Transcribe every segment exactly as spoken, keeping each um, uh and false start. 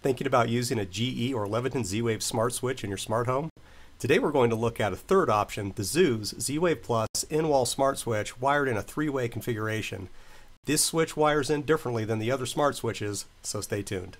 Thinking about using a G E or Leviton Z-Wave smart switch in your smart home? Today we're going to look at a third option, the Zooz Z-Wave Plus in-wall smart switch wired in a three-way configuration. This switch wires in differently than the other smart switches, so stay tuned.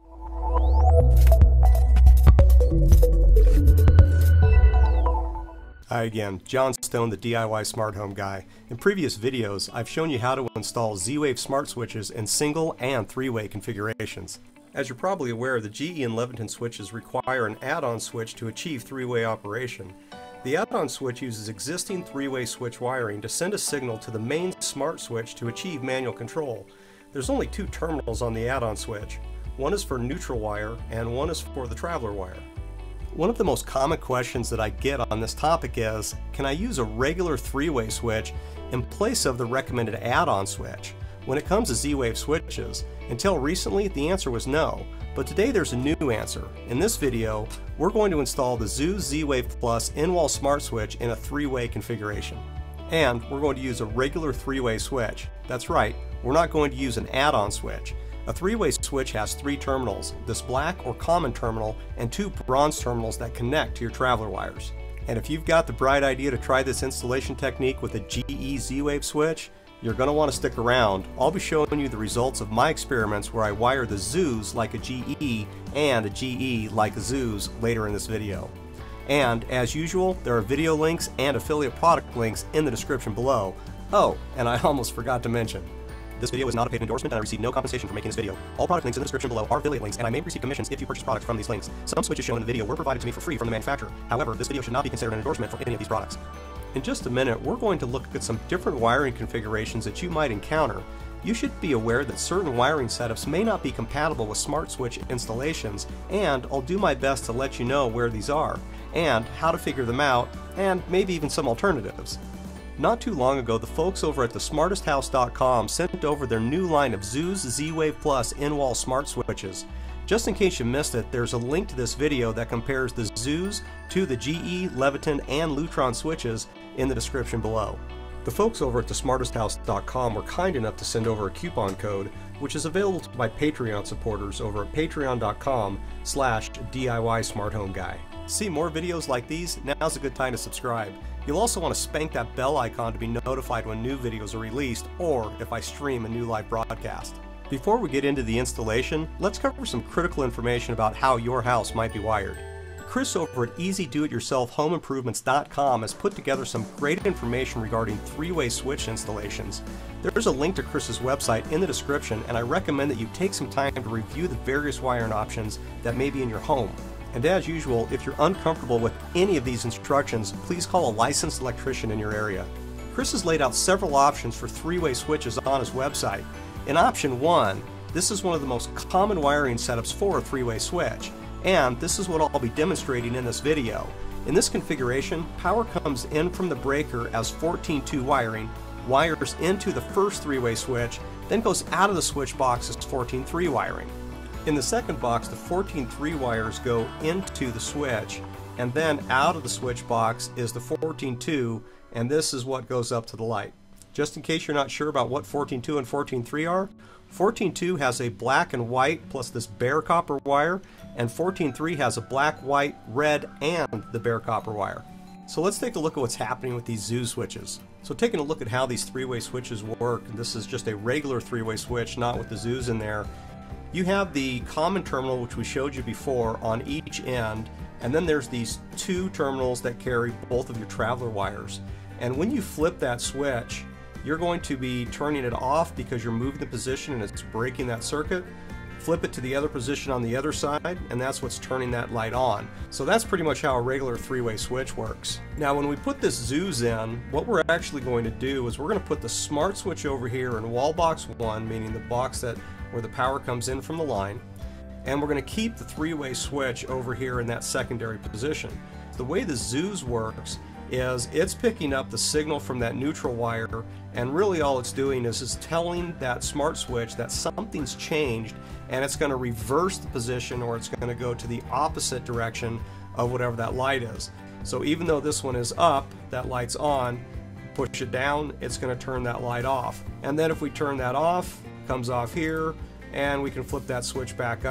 Hi again, John Stone, the D I Y smart home guy. In previous videos, I've shown you how to install Z-Wave smart switches in single and three-way configurations. As you're probably aware, the G E and Leviton switches require an add-on switch to achieve three-way operation. The add-on switch uses existing three-way switch wiring to send a signal to the main smart switch to achieve manual control. There's only two terminals on the add-on switch. One is for neutral wire and one is for the traveler wire. One of the most common questions that I get on this topic is, can I use a regular three-way switch in place of the recommended add-on switch? When it comes to Z-Wave switches, until recently the answer was no, but today there's a new answer. In this video, we're going to install the Zooz Z-Wave Plus in-wall smart switch in a three-way configuration. And we're going to use a regular three-way switch. That's right, we're not going to use an add-on switch. A three-way switch has three terminals, this black or common terminal and two bronze terminals that connect to your traveler wires. And if you've got the bright idea to try this installation technique with a G E Z-Wave switch, you're going to want to stick around. I'll be showing you the results of my experiments where I wire the Zooz like a G E and a G E like a Zooz later in this video. And as usual, there are video links and affiliate product links in the description below. Oh, and I almost forgot to mention, this video is not a paid endorsement and I receive no compensation for making this video. All product links in the description below are affiliate links and I may receive commissions if you purchase products from these links. Some switches shown in the video were provided to me for free from the manufacturer. However, this video should not be considered an endorsement for any of these products. In just a minute, we're going to look at some different wiring configurations that you might encounter. You should be aware that certain wiring setups may not be compatible with smart switch installations, and I'll do my best to let you know where these are, and how to figure them out, and maybe even some alternatives. Not too long ago, the folks over at the smartest house dot com sent over their new line of Zooz Z-Wave Plus in-wall smart switches. Just in case you missed it, there's a link to this video that compares the Zooz to the G E, Leviton, and Lutron switches in the description below. The folks over at the smartest house dot com were kind enough to send over a coupon code, which is available to my Patreon supporters over at patreon dot com slash D I Y smart home guy. See more videos like these? Now's a good time to subscribe. You'll also want to spank that bell icon to be notified when new videos are released or if I stream a new live broadcast. Before we get into the installation, let's cover some critical information about how your house might be wired. Chris over at easy do it yourself home improvements dot com has put together some great information regarding three-way switch installations. There's a link to Chris's website in the description and I recommend that you take some time to review the various wiring options that may be in your home. And as usual, if you're uncomfortable with any of these instructions, please call a licensed electrician in your area. Chris has laid out several options for three-way switches on his website. In option one, this is one of the most common wiring setups for a three-way switch, and this is what I'll be demonstrating in this video. In this configuration, power comes in from the breaker as fourteen two wiring, wires into the first three-way switch, then goes out of the switch box as fourteen three wiring. In the second box, the fourteen three wires go into the switch, and then out of the switch box is the fourteen two, and this is what goes up to the light. Just in case you're not sure about what fourteen two and fourteen three are, fourteen two has a black and white plus this bare copper wire, and fourteen three has a black, white, red, and the bare copper wire. So let's take a look at what's happening with these Zooz switches. So taking a look at how these three-way switches work, this is just a regular three-way switch, not with the Zooz in there. You have the common terminal, which we showed you before, on each end, and then there's these two terminals that carry both of your traveler wires. And when you flip that switch, you're going to be turning it off because you're moving the position and it's breaking that circuit. Flip it to the other position on the other side, and that's what's turning that light on. So that's pretty much how a regular three-way switch works. Now when we put this Zooz in, what we're actually going to do is we're going to put the smart switch over here in wall box one, meaning the box that where the power comes in from the line, and we're going to keep the three-way switch over here in that secondary position. The way the Zooz works is it's picking up the signal from that neutral wire, and really all it's doing is is telling that smart switch that something's changed and it's going to reverse the position, or it's going to go to the opposite direction of whatever that light is. So even though this one is up, that light's on, push it down, it's going to turn that light off. And then if we turn that off, it comes off here, and we can flip that switch back up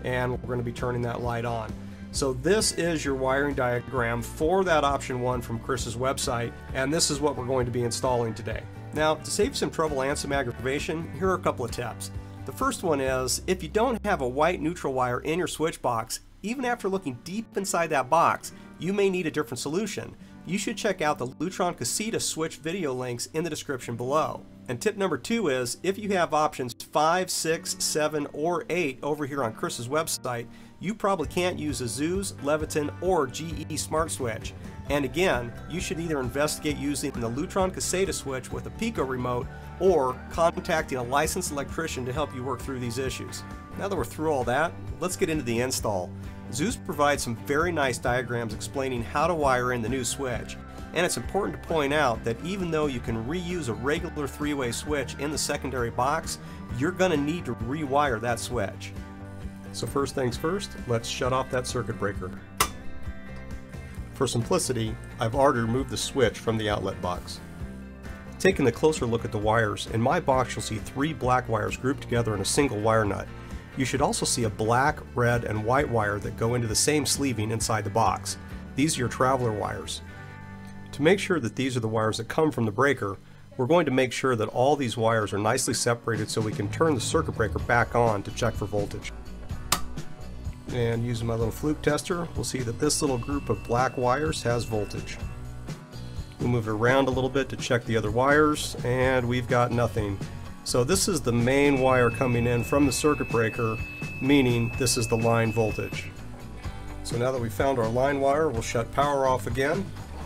and we're going to be turning that light on. So this is your wiring diagram for that option one from Chris's website, and this is what we're going to be installing today. Now, to save some trouble and some aggravation, here are a couple of tips. The first one is, if you don't have a white neutral wire in your switch box, even after looking deep inside that box, you may need a different solution. You should check out the Leviton Casita switch video links in the description below. And tip number two is, if you have options five, six, seven, or eight over here on Chris's website, you probably can't use a Zooz, Leviton, or G E smart switch. And again, you should either investigate using the Leviton Casita switch with a Pico remote or contacting a licensed electrician to help you work through these issues. Now that we're through all that, let's get into the install. Zooz provides some very nice diagrams explaining how to wire in the new switch. And it's important to point out that even though you can reuse a regular three-way switch in the secondary box, you're going to need to rewire that switch. So first things first, let's shut off that circuit breaker. For simplicity, I've already removed the switch from the outlet box. Taking a closer look at the wires, in my box you'll see three black wires grouped together in a single wire nut. You should also see a black, red, and white wire that go into the same sleeving inside the box. These are your traveler wires. To make sure that these are the wires that come from the breaker, we're going to make sure that all these wires are nicely separated so we can turn the circuit breaker back on to check for voltage. And using my little fluke tester, we'll see that this little group of black wires has voltage. We'll move it around a little bit to check the other wires, and we've got nothing. So this is the main wire coming in from the circuit breaker, meaning this is the line voltage. So now that we've found our line wire, we'll shut power off again.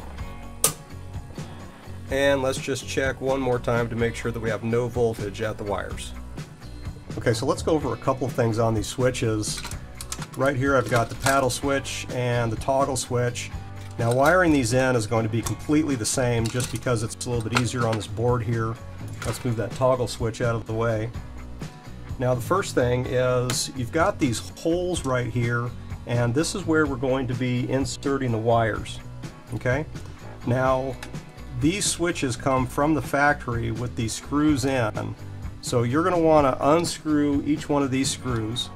And let's just check one more time to make sure that we have no voltage at the wires. Okay, so let's go over a couple of things on these switches. Right here I've got the paddle switch and the toggle switch. Now wiring these in is going to be completely the same just because it's a little bit easier on this board here. Let's move that toggle switch out of the way. Now the first thing is you've got these holes right here, and this is where we're going to be inserting the wires. Okay? Now these switches come from the factory with these screws in. So you're going to want to unscrew each one of these screws.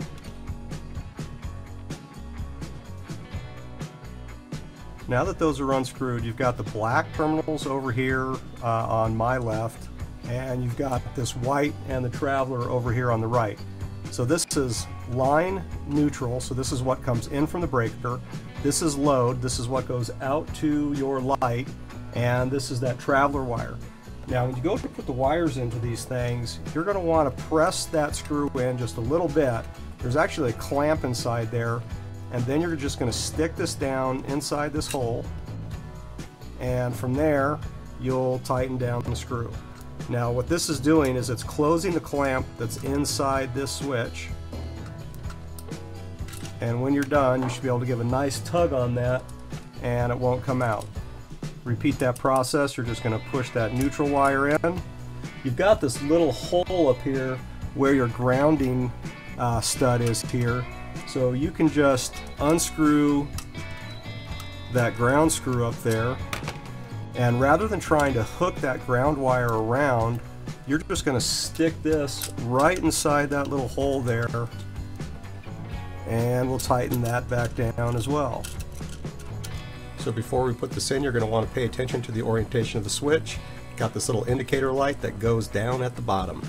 Now that those are unscrewed, you've got the black terminals over here uh, on my left, and you've got this white and the traveler over here on the right. So this is line neutral, so this is what comes in from the breaker. This is load, this is what goes out to your light, and this is that traveler wire. Now when you go to put the wires into these things, you're going to want to press that screw in just a little bit. There's actually a clamp inside there, and then you're just going to stick this down inside this hole, and from there you'll tighten down the screw. Now what this is doing is it's closing the clamp that's inside this switch, and when you're done you should be able to give a nice tug on that and it won't come out. Repeat that process. You're just going to push that neutral wire in. You've got this little hole up here where your grounding uh, stud is here. So you can just unscrew that ground screw up there, and rather than trying to hook that ground wire around, you're just going to stick this right inside that little hole there, and we'll tighten that back down as well. So before we put this in, you're going to want to pay attention to the orientation of the switch. Got this little indicator light that goes down at the bottom.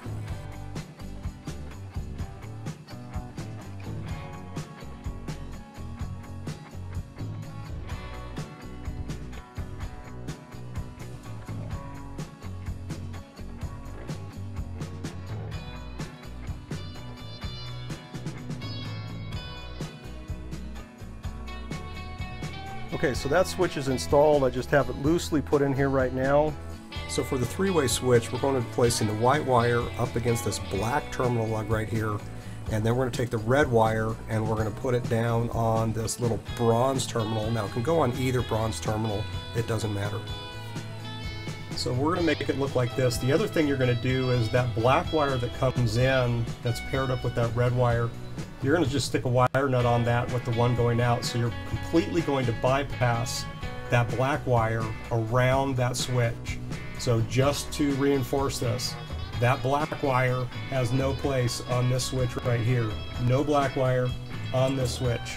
Okay, so that switch is installed. I just have it loosely put in here right now. So for the three-way switch, we're going to be placing the white wire up against this black terminal lug right here, and then we're going to take the red wire and we're going to put it down on this little bronze terminal. Now it can go on either bronze terminal, it doesn't matter. So we're going to make it look like this. The other thing you're going to do is that black wire that comes in that's paired up with that red wire, you're going to just stick a wire nut on that with the one going out, so you're completely going to bypass that black wire around that switch. So just to reinforce this, that black wire has no place on this switch right here. No black wire on this switch.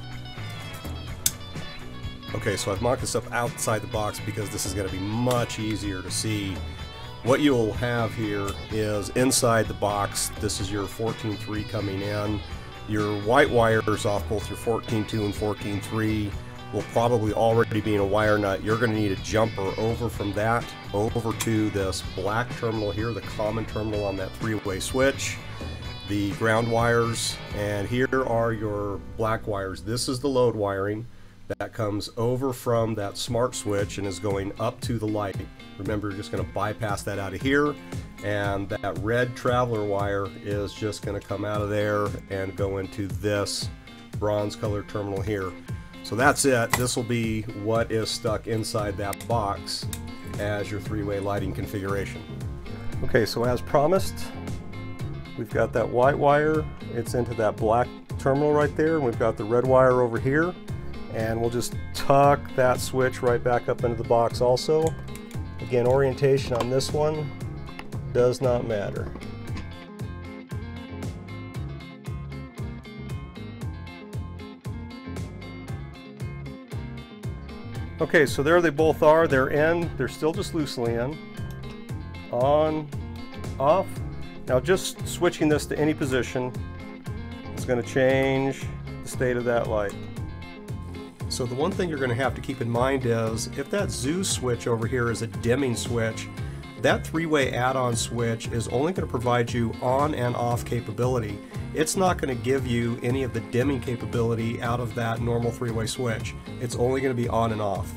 Okay, so I've mocked this up outside the box because this is going to be much easier to see. What you'll have here is inside the box, this is your fourteen three coming in. Your white wires off both your fourteen two and fourteen three will probably already be in a wire nut. You're going to need a jumper over from that over to this black terminal here, the common terminal on that three-way switch, the ground wires, and here are your black wires. This is the load wiring that comes over from that smart switch and is going up to the light. Remember, you're just going to bypass that out of here, and that red traveler wire is just going to come out of there and go into this bronze colored terminal here. So that's it. This will be what is stuck inside that box as your three-way lighting configuration. Okay, so as promised, we've got that white wire. It's into that black terminal right there, and we've got the red wire over here. And we'll just tuck that switch right back up into the box also. Again, orientation on this one does not matter. Okay, so there they both are. They're in. They're still just loosely in. On, off. Now just switching this to any position is going to change the state of that light. So the one thing you're going to have to keep in mind is if that Zooz switch over here is a dimming switch, that three-way add-on switch is only going to provide you on and off capability. It's not going to give you any of the dimming capability out of that normal three-way switch. It's only going to be on and off.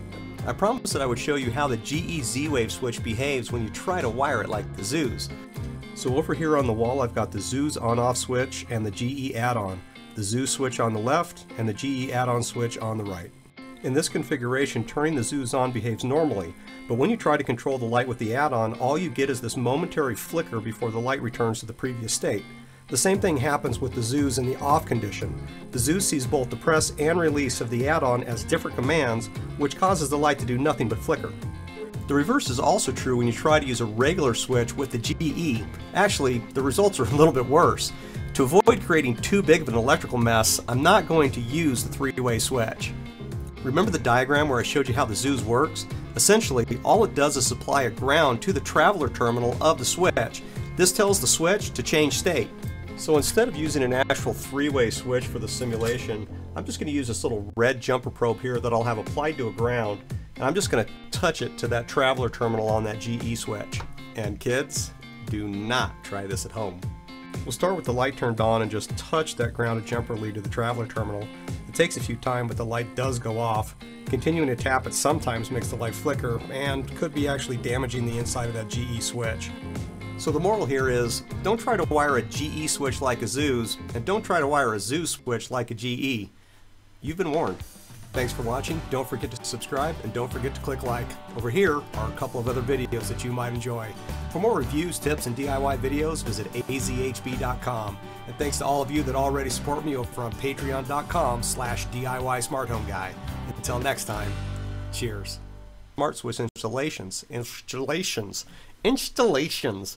I promised that I would show you how the G E Z-Wave switch behaves when you try to wire it like the Zooz. So over here on the wall I've got the Zooz on-off switch and the G E add-on, the Zooz switch on the left and the G E add-on switch on the right. In this configuration, turning the Zooz on behaves normally, but when you try to control the light with the add-on, all you get is this momentary flicker before the light returns to the previous state. The same thing happens with the Zooz in the off condition. The Zooz sees both the press and release of the add-on as different commands, which causes the light to do nothing but flicker. The reverse is also true when you try to use a regular switch with the G E. Actually, the results are a little bit worse. To avoid creating too big of an electrical mess, I'm not going to use the three-way switch. Remember the diagram where I showed you how the Zooz works? Essentially, all it does is supply a ground to the traveler terminal of the switch. This tells the switch to change state. So instead of using an actual three-way switch for the simulation, I'm just going to use this little red jumper probe here that I'll have applied to a ground, and I'm just going to touch it to that traveler terminal on that G E switch. And kids, do not try this at home. We'll start with the light turned on and just touch that grounded jumper lead to the traveler terminal. It takes a few times, but the light does go off. Continuing to tap it sometimes makes the light flicker and could be actually damaging the inside of that G E switch. So the moral here is, don't try to wire a G E switch like a Zooz, and don't try to wire a Zooz switch like a G E. You've been warned. Thanks for watching. Don't forget to subscribe and don't forget to click like. Over here are a couple of other videos that you might enjoy. For more reviews, tips, and D I Y videos, visit A Z H B dot com. And thanks to all of you that already support me over on patreon dot com slash D I Y Smart Home Guy. Until next time, cheers. Smart switch installations. Installations. Installations.